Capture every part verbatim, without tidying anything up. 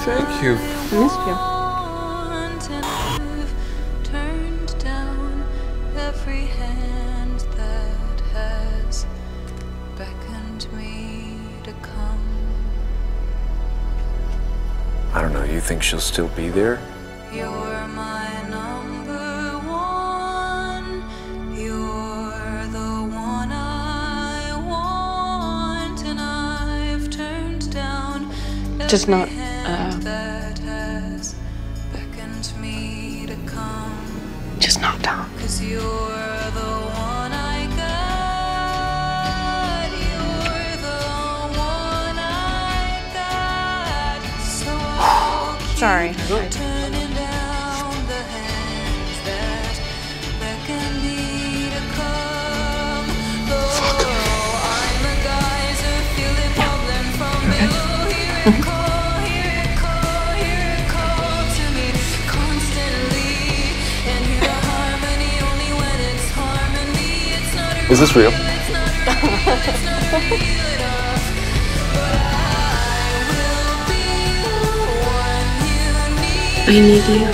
Thank you. I missed you. Turned down every hand that has beckoned me to come. I don't know, you think she'll still be there? You're my number one. You're the one I want, and I've turned down every Just not, hand uh, that has beckoned me to come. Just not Tom. 'Cause you're the one I got. You're the one I got. So I'll keep Sorry. turning down the hands that beckon me to come. Oh, I'm a geyser, feel it bubbling from below. Hear it call, hear it call, hear it call to me constantly. And hear the harmony only when it's harmony. It's not a Is this real? it's not a it's not a real at all. But I will be the one you need. I need you.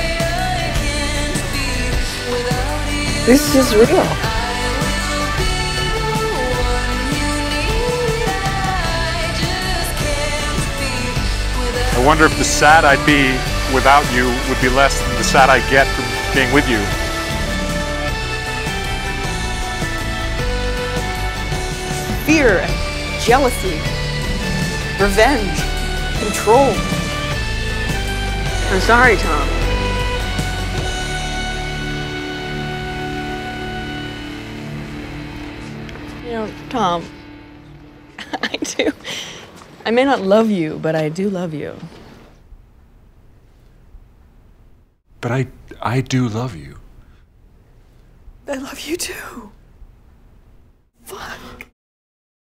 This is real. I wonder if the sad I'd be without you would be less than the sad I get from being with you. Fear, jealousy, revenge, control. I'm sorry, Tom. You know, Tom, I do. I may not love you, but I do love you. But I, I do love you. I love you too.